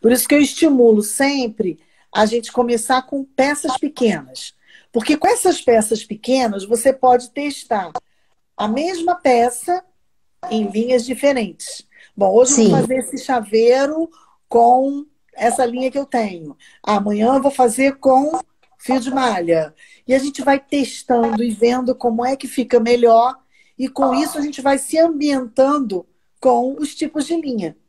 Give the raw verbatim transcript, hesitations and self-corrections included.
Por isso que eu estimulo sempre a gente começar com peças pequenas. Porque com essas peças pequenas, você pode testar a mesma peça em linhas diferentes. Bom, hoje eu vou Sim. fazer esse chaveiro com essa linha que eu tenho. Amanhã eu vou fazer com fio de malha. E a gente vai testando e vendo como é que fica melhor. E com isso a gente vai se ambientando com os tipos de linha.